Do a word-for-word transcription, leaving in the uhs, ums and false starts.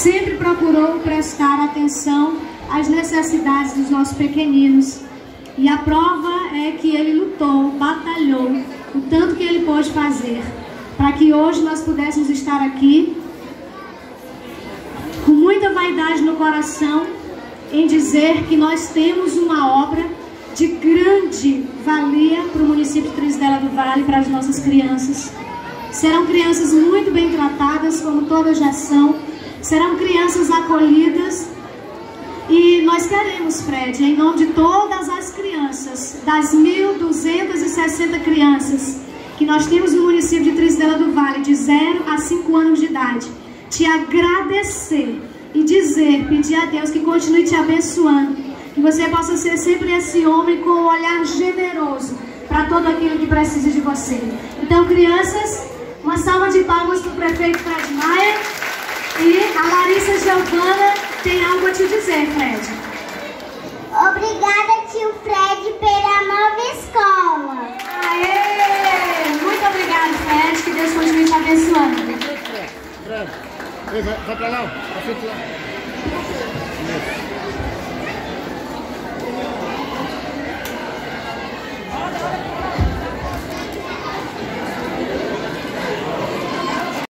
sempre procurou prestar atenção às necessidades dos nossos pequeninos. E a prova é que ele lutou, batalhou, o tanto que ele pôde fazer, para que hoje nós pudéssemos estar aqui, com muita vaidade no coração, em dizer que nós temos uma obra de grande valia para o município de Três Delas do Vale, para as nossas crianças. Serão crianças muito bem tratadas, como todas já são, serão crianças acolhidas. E nós queremos, Fred, em nome de todas as crianças, das mil duzentas e sessenta crianças que nós temos no município de Três Delas do Vale, de zero a cinco anos de idade, te agradecer e dizer, pedir a Deus que continue te abençoando, que você possa ser sempre esse homem com um olhar generoso para todo aquilo que precisa de você. Então, crianças, uma salva de palmas para o prefeito Fred Maia. E a Larissa Giovana tem algo a te dizer, Fred. Obrigada, tio Fred, pela nova escola. Aê! Muito obrigado, Fred. Que Deus continue te abençoando. Fred, vai, vai pra lá, pra frente lá.